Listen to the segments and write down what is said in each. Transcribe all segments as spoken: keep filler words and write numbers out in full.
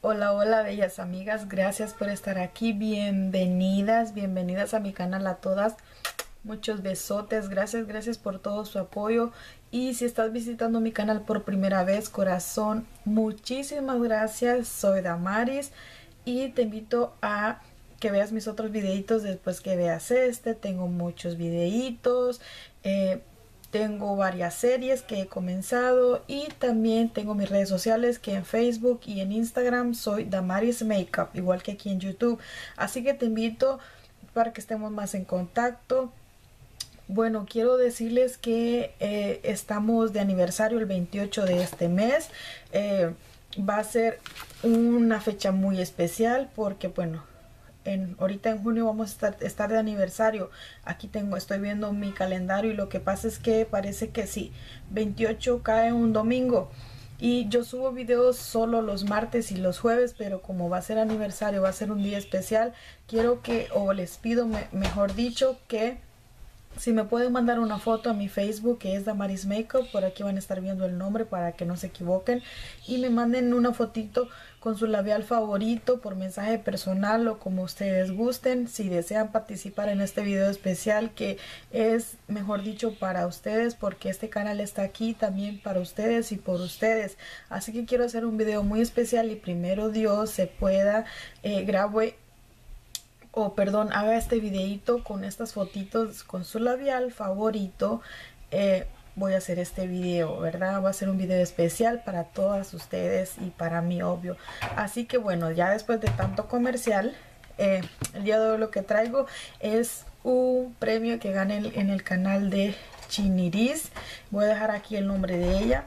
Hola, hola, bellas amigas, gracias por estar aquí, bienvenidas, bienvenidas a mi canal a todas, muchos besotes, gracias, gracias por todo su apoyo. Y si estás visitando mi canal por primera vez, corazón, muchísimas gracias, soy Damaris y te invito a que veas mis otros videitos después que veas este. Tengo muchos videitos, eh, tengo varias series que he comenzado y también tengo mis redes sociales, que en Facebook y en Instagram soy Damaris Makeup, igual que aquí en YouTube. Así que te invito para que estemos más en contacto. Bueno, quiero decirles que eh, estamos de aniversario el veintiocho de este mes. Eh, va a ser una fecha muy especial porque, bueno, en, ahorita en junio vamos a estar, estar de aniversario. Aquí tengo, estoy viendo mi calendario y lo que pasa es que parece que sí, veintiocho cae un domingo. Y yo subo videos solo los martes y los jueves, pero como va a ser aniversario, va a ser un día especial, quiero que, o les pido, me, mejor dicho, que si me pueden mandar una foto a mi Facebook, que es Damaris Makeup, por aquí van a estar viendo el nombre para que no se equivoquen, y me manden una fotito con su labial favorito por mensaje personal o como ustedes gusten, si desean participar en este video especial que es, mejor dicho, para ustedes, porque este canal está aquí también para ustedes y por ustedes. Así que quiero hacer un video muy especial y primero Dios se pueda, eh, grabo o oh, perdón, haga este videito con estas fotitos con su labial favorito. eh, voy a hacer este video, ¿verdad? Va a ser un video especial para todas ustedes y para mí, obvio. Así que bueno, ya después de tanto comercial, eh, el día de hoy lo que traigo es un premio que gané en el canal de Chiniris. Voy a dejar aquí el nombre de ella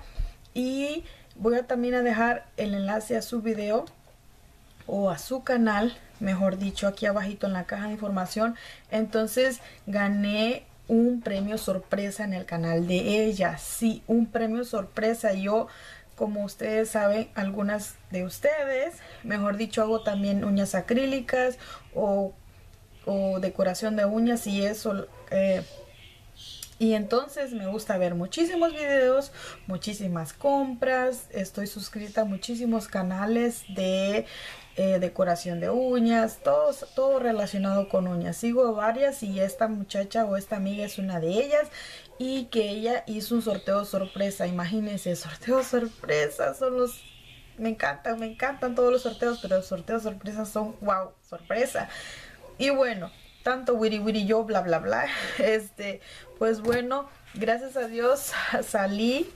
y voy a también a dejar el enlace a su video o a su canal, mejor dicho, aquí abajito en la caja de información. Entonces gané un premio sorpresa en el canal de ella. Sí, un premio sorpresa. Yo, como ustedes saben, algunas de ustedes, mejor dicho, hago también uñas acrílicas o, o decoración de uñas y eso. eh, y entonces me gusta ver muchísimos videos, muchísimas compras. Estoy suscrita a muchísimos canales de eh, decoración de uñas, todo, todo relacionado con uñas. Sigo a varias y esta muchacha o esta amiga es una de ellas. Y que ella hizo un sorteo sorpresa. Imagínense, sorteo sorpresa. Son los... Me encantan, me encantan todos los sorteos, pero los sorteos sorpresas son wow, sorpresa. Y bueno, tanto wiri wiri yo, bla bla bla. Este, pues bueno, gracias a Dios salí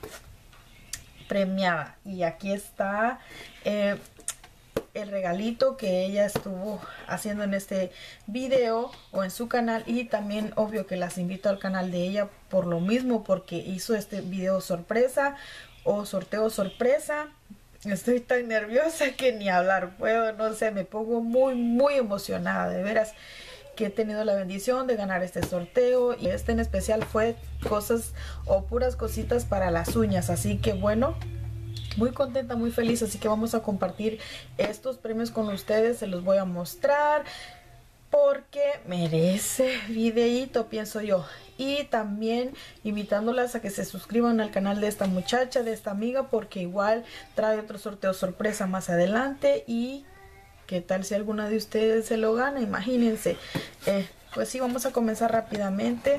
premiada. Y aquí está eh, el regalito que ella estuvo haciendo en este video o en su canal. Y también obvio que las invito al canal de ella por lo mismo, porque hizo este video sorpresa o sorteo sorpresa. Estoy tan nerviosa que ni hablar puedo, no sé, me pongo muy muy emocionada, de veras que he tenido la bendición de ganar este sorteo. Y este en especial fue cosas o puras cositas para las uñas, así que bueno, muy contenta, muy feliz. Así que vamos a compartir estos premios con ustedes, se los voy a mostrar porque merece videíto, pienso yo. Y también invitándolas a que se suscriban al canal de esta muchacha, de esta amiga, porque igual trae otro sorteo sorpresa más adelante. Y qué tal si alguna de ustedes se lo gana, imagínense. Eh, pues sí, vamos a comenzar rápidamente.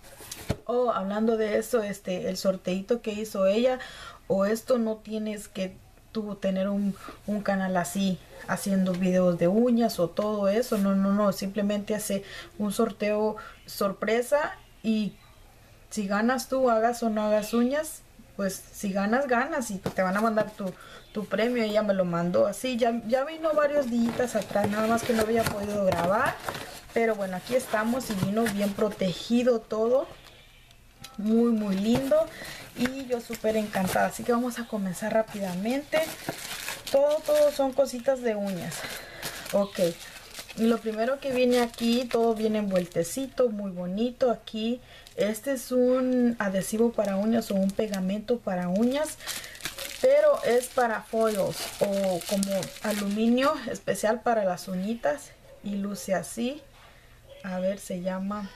Oh, hablando de eso, este, el sorteito que hizo ella, o esto no tienes que tú tener un, un canal así, haciendo videos de uñas o todo eso, no, no, no, simplemente hace un sorteo sorpresa y si ganas tú, hagas o no hagas uñas, pues si ganas, ganas y te van a mandar tu, tu premio. Ella me lo mandó así, ya, ya vino varios días atrás, nada más que no había podido grabar, pero bueno, aquí estamos y vino bien protegido todo, muy muy lindo y yo súper encantada. Así que vamos a comenzar rápidamente. Todo, todo son cositas de uñas. Ok, y lo primero que viene aquí, todo viene envueltecito, muy bonito. Aquí, este es un adhesivo para uñas o un pegamento para uñas, pero es para foils o como aluminio especial para las uñitas y luce así. A ver, se llama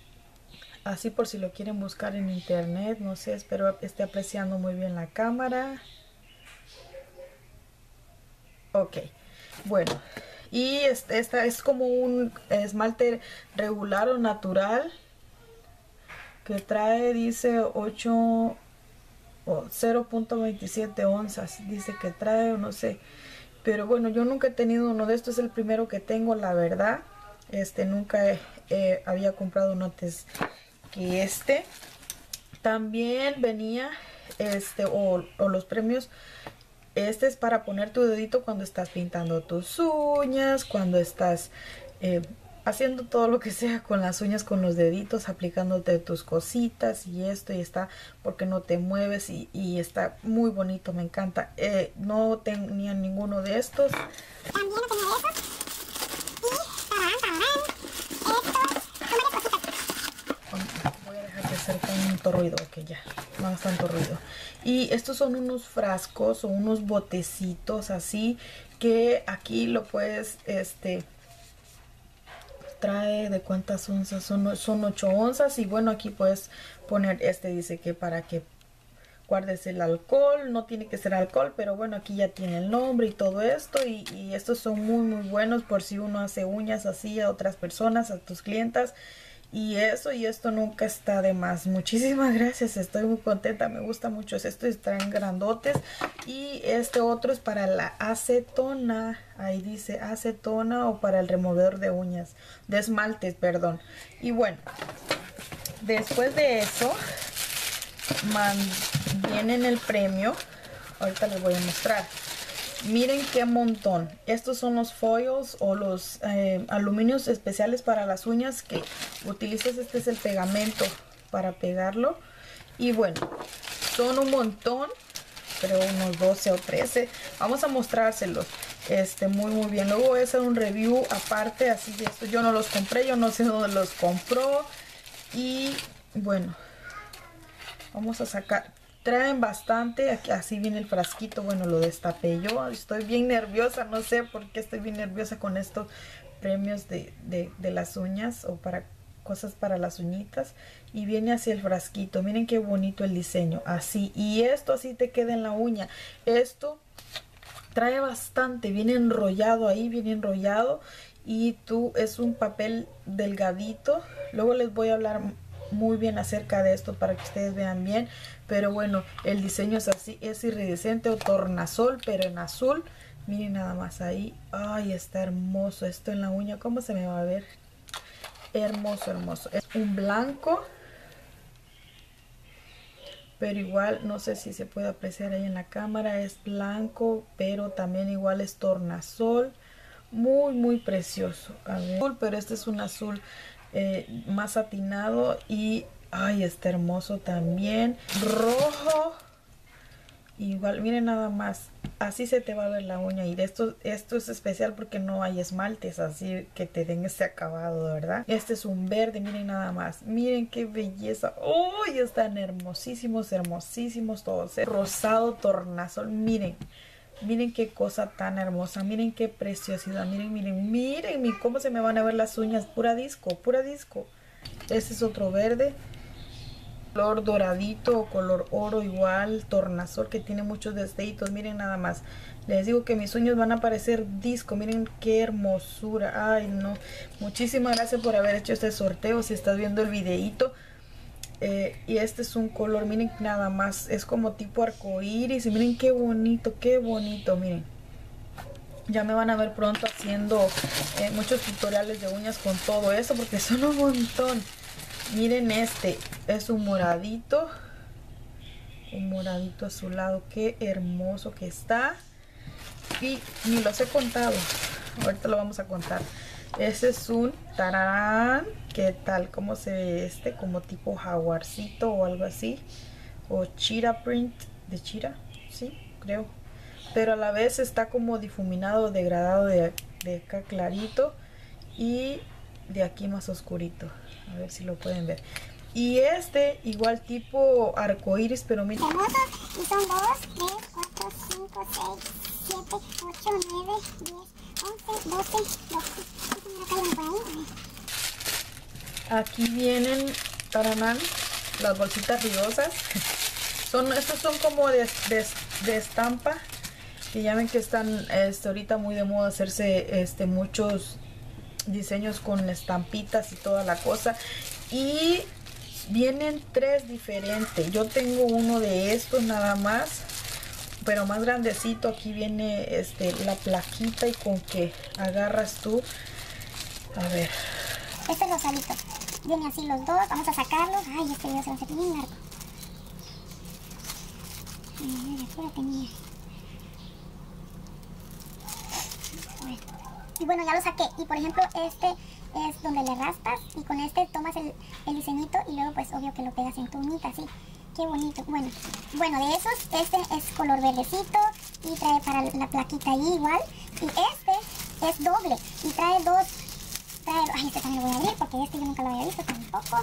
así por si lo quieren buscar en internet. No sé, espero esté apreciando muy bien la cámara. Ok, Bueno, y este, esta es como un esmalte regular o natural que trae, dice ocho o cero punto veintisiete onzas, dice que trae, o no sé, pero bueno, yo nunca he tenido uno de estos, es el primero que tengo, la verdad. Este, nunca he, eh, había comprado uno antes que este. También venía este o, o los premios. Este es para poner tu dedito cuando estás pintando tus uñas, cuando estás eh, haciendo todo lo que sea con las uñas, con los deditos, aplicándote tus cositas y esto, y está porque no te mueves, y, y está muy bonito, me encanta. Eh, no tenía ninguno de estos. También no tenía de esos. Y tarán, tarán, estos, Voy a dejar de hacer tanto ruido, que ya no hagas tanto ruido. Y estos son unos frascos o unos botecitos así, que aquí lo puedes, este, trae de cuántas onzas, son, son ocho onzas, y bueno, aquí puedes poner, este dice que para que guardes el alcohol, no tiene que ser alcohol, pero bueno, aquí ya tiene el nombre y todo esto, y, y estos son muy muy buenos por si uno hace uñas así a otras personas, a tus clientas, y eso, y esto nunca está de más. Muchísimas gracias, estoy muy contenta, me gusta mucho. Estos están grandotes, y este otro es para la acetona, ahí dice acetona, o para el removedor de uñas, de esmaltes, perdón. Y bueno, después de eso man, viene en el premio, ahorita les voy a mostrar. Miren qué montón. Estos son los foils o los eh, aluminios especiales para las uñas que utilizas. Este es el pegamento para pegarlo. Y bueno, son un montón, creo unos doce o trece. Vamos a mostrárselos. Este, muy muy bien. Luego voy a hacer un review aparte, así de esto. Yo no los compré, yo no sé dónde los compró. Y bueno, vamos a sacar. Traen bastante, aquí, así viene el frasquito. Bueno, lo destapé yo, estoy bien nerviosa, no sé por qué estoy bien nerviosa con estos premios de, de, de las uñas, o para cosas para las uñitas. Y viene así el frasquito, miren qué bonito el diseño, así, y esto así te queda en la uña. Esto trae bastante, viene enrollado ahí, viene enrollado, y tú, es un papel delgadito. Luego les voy a hablar muy bien acerca de esto para que ustedes vean bien, pero bueno, el diseño es así, es iridiscente o tornasol, pero en azul. Miren nada más ahí, ay, está hermoso esto en la uña. ¿Cómo se me va a ver? Hermoso, hermoso. Es un blanco, pero igual no sé si se puede apreciar ahí en la cámara, es blanco, pero también igual es tornasol, muy muy precioso. A ver, pero este es un azul eh, más satinado, y ay, está hermoso también. Rojo, igual, miren nada más, así se te va a ver la uña. Y de esto, esto es especial porque no hay esmaltes así que te den este acabado, ¿verdad? Este es un verde, miren nada más, miren qué belleza. ¡Uy! Están hermosísimos, hermosísimos todos, ¿eh? Rosado tornasol, miren. Miren qué cosa tan hermosa, miren qué preciosidad, miren, miren, miren, miren cómo se me van a ver las uñas, pura disco, pura disco. Este es otro verde, color doradito o color oro, igual, tornasol, que tiene muchos destellitos, miren nada más. Les digo que mis uñas van a parecer disco, miren qué hermosura, ay no. Muchísimas gracias por haber hecho este sorteo, si estás viendo el videito. Eh, y este es un color, miren nada más, es como tipo arcoíris, y miren qué bonito, qué bonito, miren. Ya me van a ver pronto haciendo eh, muchos tutoriales de uñas con todo eso, porque son un montón. Miren, este es un moradito, un moradito azulado, qué hermoso que está. Y ni los he contado, ahorita lo vamos a contar. Este es un tarán. ¿Qué tal? ¿Cómo se ve este? Como tipo jaguarcito o algo así. O cheetah print. ¿De cheetah? Sí, creo. Pero a la vez está como difuminado, degradado de, de acá clarito. Y de aquí más oscurito. A ver si lo pueden ver. Y este igual tipo arcoíris, pero miren. hermosos, y son dos, tres, cuatro, cinco, seis, siete, ocho, nueve, diez, once, doce, doce. Aquí vienen, taranán, las bolsitas rigosas. Son, estos son como de, de, de estampa. que ya ven que están este, ahorita muy de moda hacerse este, muchos diseños con estampitas y toda la cosa. Y vienen tres diferentes. Yo tengo uno de estos nada más, pero más grandecito. Aquí viene este, la plaquita y con que agarras tú. A ver. Este es rosadito. Viene así los dos. Vamos a sacarlos. Ay, este video se va a hacer bien largo. Ay, aquí lo tenía. Bueno. Y bueno, ya lo saqué. Y por ejemplo, este es donde le raspas. Y con este tomas el, el diseñito. Y luego pues obvio que lo pegas en tu uñita, así. Qué bonito. Bueno, bueno, de esos, este es color verdecito. Y trae para la plaquita ahí igual. Y este es doble. Y trae dos... Trae, ay, este también lo voy a abrir porque este yo nunca lo había visto tampoco.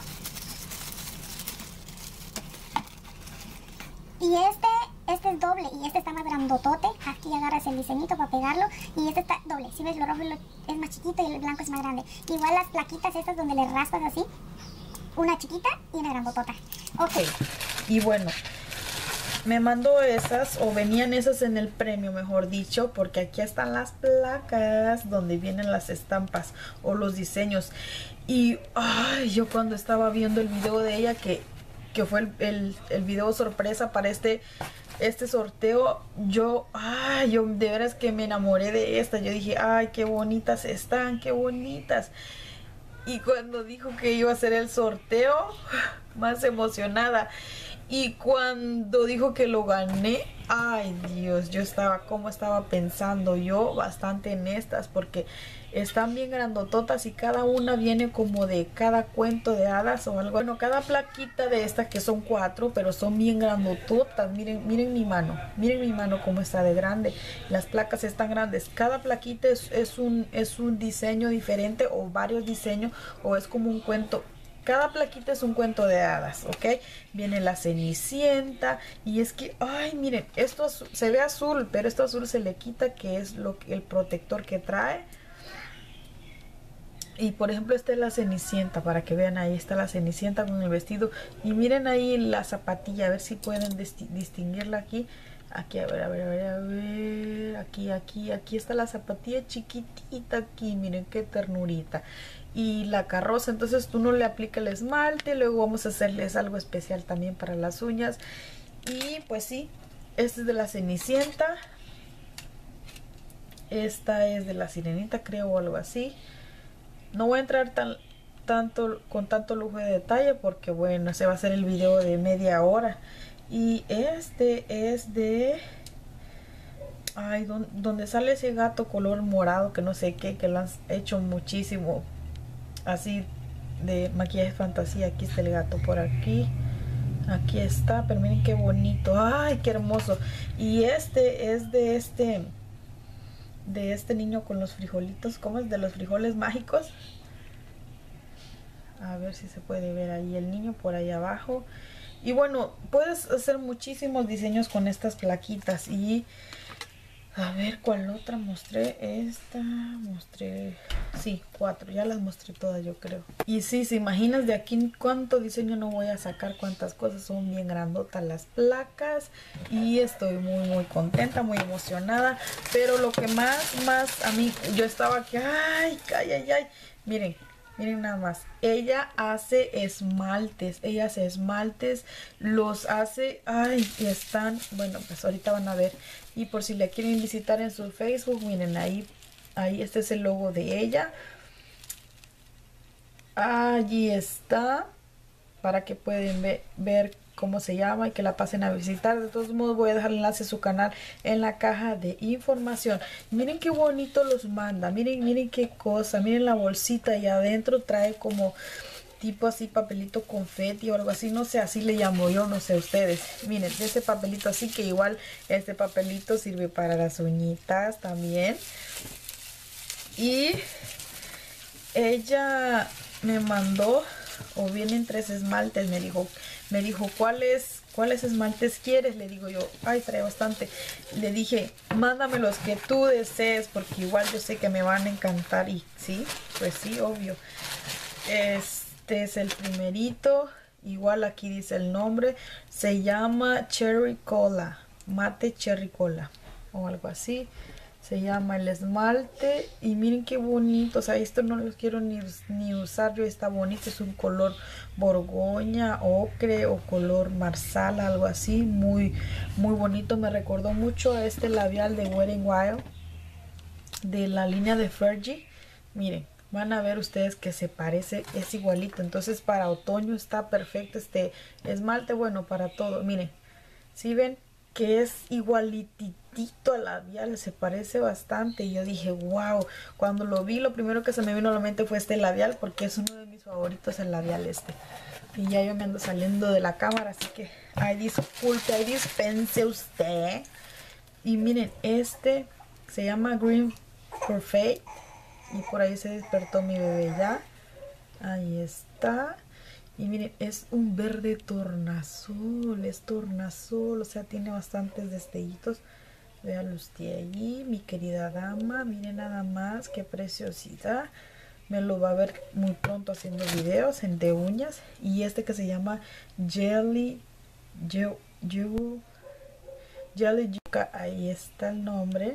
Y este, este es doble y este está más grandotote. Aquí agarras el diseñito para pegarlo. Y este está doble. Si ves, lo rojo es más chiquito y el blanco es más grande. Igual las plaquitas estas donde le raspas así. Una chiquita y una grandotota. Ok. Okay. Y bueno, me mandó esas, o venían esas en el premio, mejor dicho, porque aquí están las placas donde vienen las estampas o los diseños. Y ay, yo cuando estaba viendo el video de ella, que, que fue el, el, el video sorpresa para este, este sorteo, yo, ay, yo de veras que me enamoré de esta. Yo dije, ay, qué bonitas están, qué bonitas. Y cuando dijo que iba a hacer el sorteo, más emocionada. Y cuando dijo que lo gané, ay Dios, yo estaba, como estaba pensando yo bastante en estas, porque están bien grandototas y cada una viene como de cada cuento de hadas o algo. Bueno, cada plaquita de estas, que son cuatro, pero son bien grandototas. Miren, miren mi mano, miren mi mano como está de grande. Las placas están grandes. Cada plaquita es, es, un, es un diseño diferente o varios diseños, o es como un cuento. Cada plaquita es un cuento de hadas, ¿ok? Viene la Cenicienta. Y es que, ay, miren, esto se ve azul, pero esto azul se le quita, que es lo que, el protector que trae. Y por ejemplo, esta es la Cenicienta, para que vean, ahí está la Cenicienta con el vestido. Y miren ahí la zapatilla, a ver si pueden distinguirla aquí. Aquí, a ver, a ver, a ver, a ver. Aquí, aquí, aquí está la zapatilla chiquitita aquí. Miren qué ternurita. Y la carroza, entonces tú no le aplicas el esmalte. Luego vamos a hacerles algo especial también para las uñas. Y pues sí, este es de la Cenicienta. Esta es de la Sirenita, creo, o algo así. No voy a entrar tan, tanto, con tanto lujo de detalle porque bueno, se va a hacer el video de media hora. Y este es de... Ay, don, donde sale ese gato color morado que no sé qué, que lo han hecho muchísimo. Así de maquillaje fantasía. Aquí está el gato por aquí. Aquí está, pero miren qué bonito. Ay, qué hermoso. Y este es de este... de este niño con los frijolitos. ¿Cómo es? De los frijoles mágicos. A ver si se puede ver ahí el niño por ahí abajo. Y bueno, puedes hacer muchísimos diseños con estas plaquitas. Y a ver, ¿cuál otra mostré? Esta, mostré, sí, cuatro, ya las mostré todas yo creo. Y sí, se imaginas de aquí cuánto diseño no voy a sacar, cuántas cosas, son bien grandotas las placas. Y estoy muy muy contenta, muy emocionada. Pero lo que más, más a mí, yo estaba aquí, ay, ay, ay, ay, miren. Miren nada más, ella hace esmaltes, ella hace esmaltes, los hace, ay, y están, bueno, pues ahorita van a ver. Y por si la quieren visitar en su Facebook, miren ahí, ahí este es el logo de ella. Allí está, para que pueden ver, ver cómo se llama y que la pasen a visitar. De todos modos voy a dejar el enlace a su canal en la caja de información. Miren qué bonito los manda, miren, miren qué cosa, miren la bolsita y adentro trae como tipo así papelito confeti o algo así, no sé, así le llamo yo, no sé ustedes. Miren, ese papelito así, que igual este papelito sirve para las uñitas también. Y ella me mandó, o vienen tres esmaltes, me dijo, me dijo, ¿cuáles, cuáles esmaltes quieres? Le digo yo, ay, trae bastante. Le dije, mándame los que tú desees, porque igual yo sé que me van a encantar. Y sí, pues sí, obvio. Este es el primerito, igual aquí dice el nombre, se llama Cherry Cola, Mate Cherry Cola. o algo así. Se llama el esmalte y miren qué bonito, o sea, esto no lo quiero ni, ni usar yo, está bonito, es un color borgoña, ocre o color marsala, algo así, muy muy bonito. Me recordó mucho a este labial de Wet n Wild de la línea de Fergie. Miren, van a ver ustedes que se parece, es igualito. Entonces para otoño está perfecto este esmalte, bueno, para todo. Miren, si ven que es igualitito al labial, se parece bastante. Y yo dije, wow, cuando lo vi, lo primero que se me vino a la mente fue este labial, porque es uno de mis favoritos, el labial este. Y ya yo me ando saliendo de la cámara, así que ay, disculpe, ay, dispense usted. Y miren, este se llama Green Perfect. Y por ahí se despertó mi bebé ya. Ahí está. Y miren, es un verde tornasol, es tornasol, o sea, tiene bastantes destellitos. Vean usted allí, mi querida dama, miren nada más, qué preciosidad. Me lo va a ver muy pronto haciendo videos en de uñas. Y este que se llama Jelly, yo, yo, Jelly Yuca, ahí está el nombre.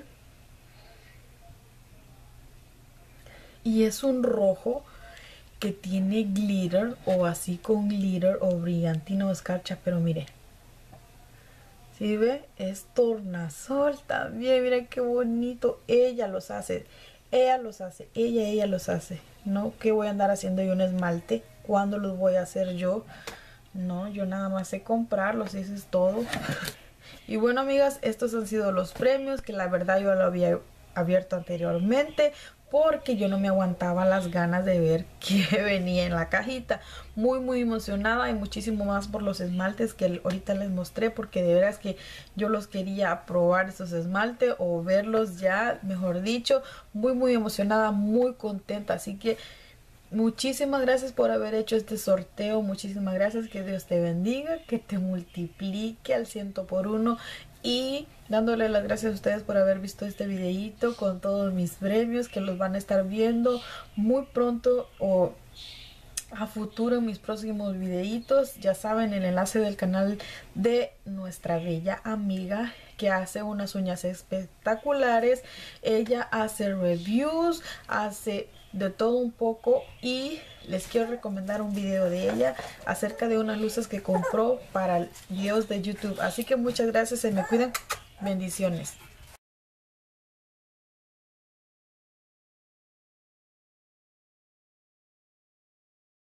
Y es un rojo que tiene glitter o así con glitter o brillantina o escarcha, pero mire, ¿sí ve? Es tornasol también, miren qué bonito. Ella los hace, ella los hace, ella, ella los hace. No que voy a andar haciendo yo un esmalte, ¿cuándo los voy a hacer yo? No, yo nada más sé comprarlos, eso es todo. Y bueno, amigas, estos han sido los premios que la verdad yo lo había abierto anteriormente, porque yo no me aguantaba las ganas de ver qué venía en la cajita. Muy muy emocionada y muchísimo más por los esmaltes que ahorita les mostré, porque de veras que yo los quería probar esos esmaltes o verlos ya, mejor dicho. Muy muy emocionada, muy contenta, así que muchísimas gracias por haber hecho este sorteo, muchísimas gracias, que Dios te bendiga, que te multiplique al ciento por uno. Y dándole las gracias a ustedes por haber visto este videito con todos mis premios, que los van a estar viendo muy pronto o a futuro en mis próximos videitos. Ya saben, el enlace del canal de nuestra bella amiga que hace unas uñas espectaculares. Ella hace reviews, hace de todo un poco, y les quiero recomendar un video de ella acerca de unas luces que compró para videos de YouTube. Así que muchas gracias, se me cuidan, bendiciones.